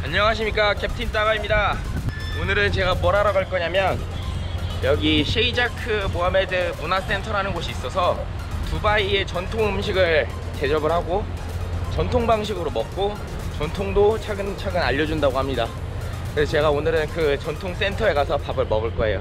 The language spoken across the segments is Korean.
안녕하십니까, 캡틴 따가입니다. 오늘은 제가 뭘 하러 갈 거냐면 여기 셰이자크 모하메드 문화센터라는 곳이 있어서 두바이의 전통 음식을 대접을 하고 전통 방식으로 먹고 전통도 차근차근 알려준다고 합니다. 그래서 제가 오늘은 그 전통 센터에 가서 밥을 먹을 거예요.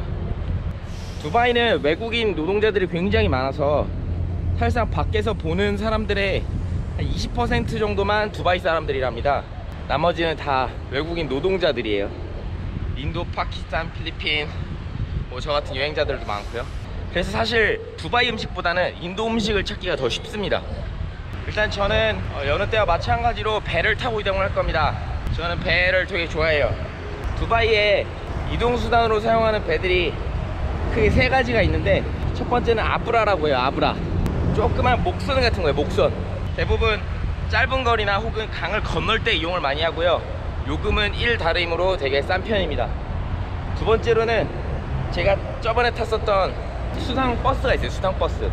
두바이는 외국인 노동자들이 굉장히 많아서 사실상 밖에서 보는 사람들의 한 20% 정도만 두바이 사람들이랍니다. 나머지는 다 외국인 노동자들이에요. 인도, 파키스탄, 필리핀, 뭐 저 같은 여행자들도 많고요. 그래서 사실 두바이 음식보다는 인도 음식을 찾기가 더 쉽습니다. 일단 저는 여느 때와 마찬가지로 배를 타고 이동을 할 겁니다. 저는 배를 되게 좋아해요. 두바이에 이동수단으로 사용하는 배들이 크게 세 가지가 있는데, 첫 번째는 아브라라고 해요. 아브라. 조그만 목선 같은 거예요. 목선. 대부분 짧은 거리나 혹은 강을 건널 때 이용을 많이 하고요. 요금은 1다림으로 되게 싼 편입니다. 두 번째로는 제가 저번에 탔었던 수상 버스가 있어요. 수상 버스.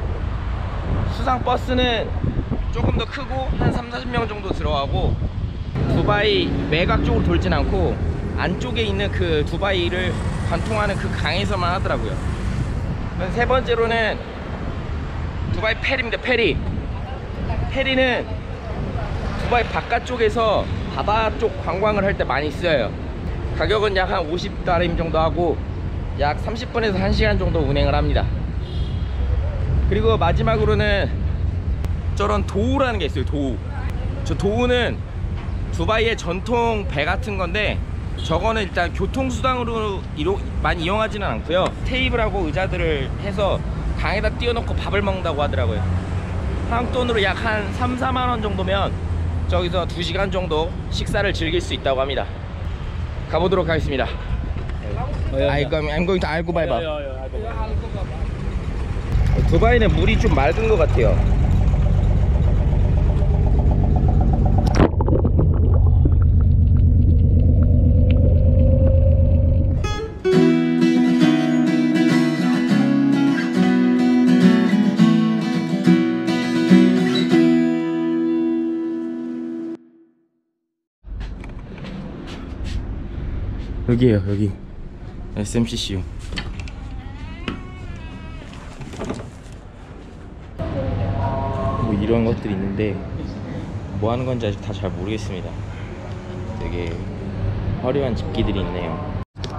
수상 버스는 조금 더 크고 한 30-40명 정도 들어가고 두바이 외곽 쪽으로 돌진 않고 안쪽에 있는 그 두바이를 관통하는 그 강에서만 하더라고요. 세 번째로는 두바이 페리입니다. 페리. 페리는 두바이 바깥쪽에서 바다 쪽 관광을 할 때 많이 쓰여요. 가격은 약 한 50다림 정도 하고 약 30분에서 1시간 정도 운행을 합니다. 그리고 마지막으로는 저런 도우라는 게 있어요. 도우. 저 도우는 두바이의 전통 배 같은 건데, 저거는 일단 교통수단으로 많이 이용하지는 않고요. 테이블하고 의자들을 해서 강에다 띄워놓고 밥을 먹는다고 하더라고요. 한국 돈으로 약 한 3-4만원 정도면 저기서 2시간 정도 식사를 즐길 수 있다고 합니다. 가보도록 하겠습니다. I'm going to 알고바이바. 두바이는 물이 좀 맑은 것 같아요. 여기에요. 여기 SMCCU. 뭐 이런 것들이 있는데 뭐 하는 건지 아직 다 잘 모르겠습니다. 되게 화려한 집기들이 있네요.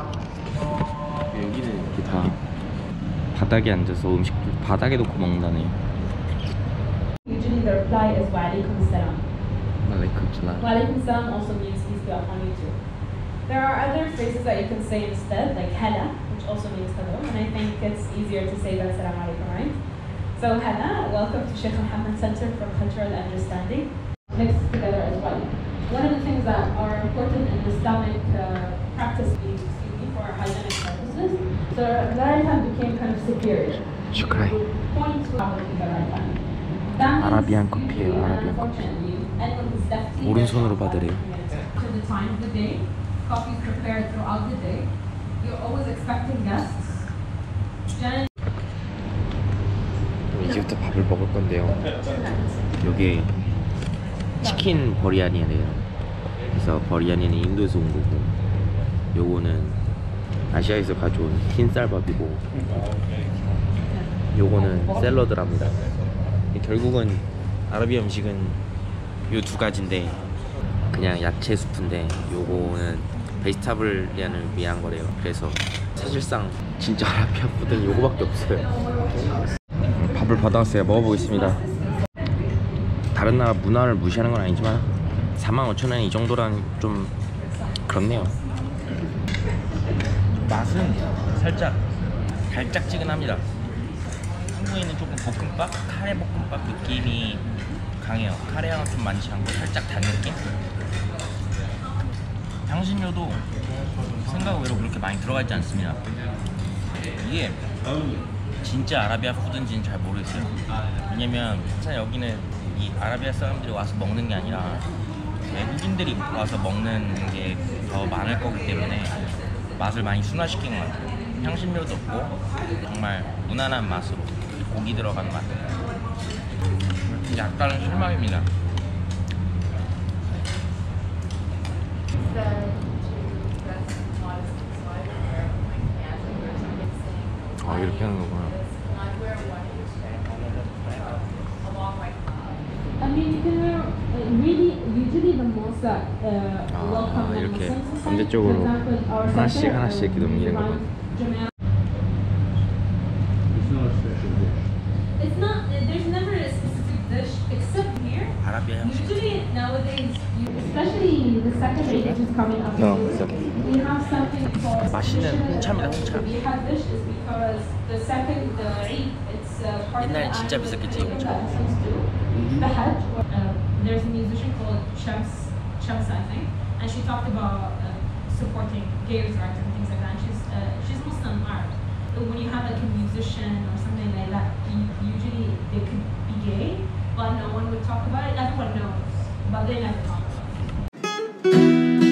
여기는 이렇게 다 바닥에 앉아서 음식도 바닥에 놓고 먹는다네요. Usually the reply is Walaikum Salam. Walaikum Salam. Walaikum Salam also means peace be upon you too. There are other phrases that you can say instead, like Hala, which also means hello, and I think it's easier to say than Salam Alaikum, right? So Hala, welcome to Sheikh Mohammed Center for Cultural Understanding. Mixed together as well. One of the things that are important in Islamic practice, for hygienic purposes, so Rayhan became kind of superior. Shukrai. 아라비안 커피예요. 아라비안 커피. 오른손으로 받으래요. To the time of the day, coffee is prepared throughout the day. You're always expecting guests. 이제부터 밥을 먹을 건데요. 여기 치킨 버리아니래요. 그래서 버리아니는 인도에서 온 거고, 요거는 아시아에서 가져온 흰쌀밥이고, 요거는 샐러드랍니다. 결국은 아라비아 음식은 요 두 가지인데, 그냥 야채 수프인데 요거는 베지타블리안을 위한 거래요. 그래서 사실상 진짜 아라비아 푸드는 요거밖에 없어요. 밥을 받아왔어요. 먹어보겠습니다. 다른 나라 문화를 무시하는 건 아니지만 45,000원 이 정도란 좀 그렇네요. 맛은 살짝 달짝지근합니다. 한국에 있는 조금 볶음밥, 카레 볶음밥 느낌이 강해요. 카레 향은 좀 많지 않고 살짝 단 느낌? 향신료도 생각 외로 그렇게 많이 들어가 있지 않습니다. 이게 진짜 아라비아 푸드인지는 잘 모르겠어요. 왜냐면 사실 여기는 이 아라비아 사람들이 와서 먹는 게 아니라 외국인들이 와서 먹는 게 더 많을 거기 때문에 맛을 많이 순화시킨 것 같아요. 향신료도 없고 정말 무난한 맛으로 고기 들어간 맛. 약간은 실망입니다. 아, 이렇게 하는 거구나. I mean, really, usually the most welcome 이렇게 Muslims society, 반대쪽으로 for example, our 하나씩 center, 하나씩 이렇게 넘기는 around 거죠. Jamal. It's not a special dish. It's not. There's never a specific dish except here. 아라비아 형식. Usually nowadays, especially the second day which is coming up, No, it's okay. we have something called 맛있는 홍차입니다, 홍차. We have this is because the second Eid, it's part 옛날엔 of the 진짜 비쌌겠지, 홍차. The Hajj. There's a musician called Shams, I think, and she talked about supporting gay rights and things like that. And she's Muslim Arab. But when you have like a musician or something like that, usually they could be gay, but no one would talk about it. Everyone knows, but they never talk about it.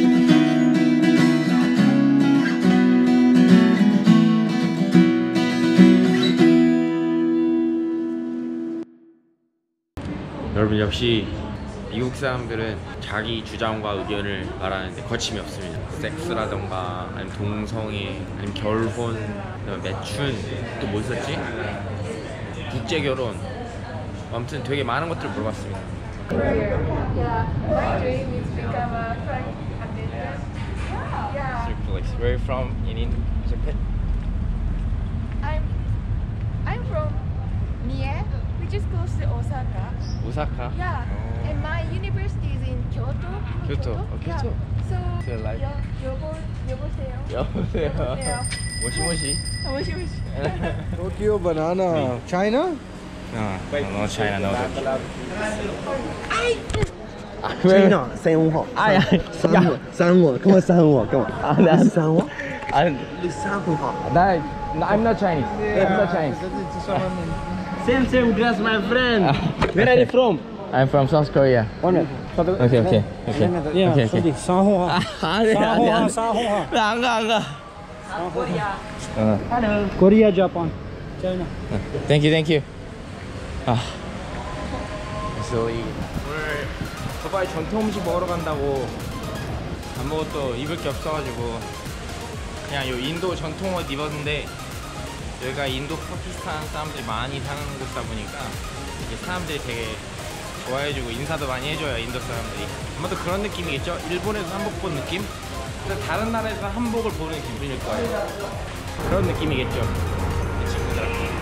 여러분, 역시 미국 사람들은 자기 주장과 의견을 말하는데 거침이 없습니다. 섹스라던가 아니면 동성애 아니면 결혼, 그다음에 매춘, 또 뭐 있었지? 국제결혼. 아무튼 되게 많은 것들을 물어봤습니다. Yeah, my dream is become a flight attendant. Yeah. Where are you from in Japan? I'm from Mie, which is close to Osaka. 오사카. Yeah, and my university is in Kyoto. Kyoto. Oh, Kyoto. Yeah. So Feel like- 여보세요. 여보세요. 모시모시. 모시모시. Tokyo banana. China? No China, no. China. 三我。 哎呀， 删我，干嘛删我？干嘛？ 啊， 你删我？ 啊， 你删很好。 I'm not Chinese. I'm not Chinese. Same dress, my friend. Where are you from? I'm from South Korea. 오늘 Okay. 저기 상호아. 안돼 상호아. 안 가. 코리아, 자판, 차이나. Thank you. 그래서 오늘 두바이 전통 음식 먹으러 간다고 아무것도 입을 게 없어가지고 그냥 요 인도 전통 옷 입었는데, 여기가 인도 파키스탄 사람들이 많이 사는 곳이다 보니까 이게 사람들이 되게 좋아해주고 인사도 많이 해줘요, 인도 사람들이. 아마도 그런 느낌이겠죠? 일본에서 한복 본 느낌? 근데 다른 나라에서 한복을 보는 기분일 거예요. 그런 느낌이겠죠, 이 친구들한테.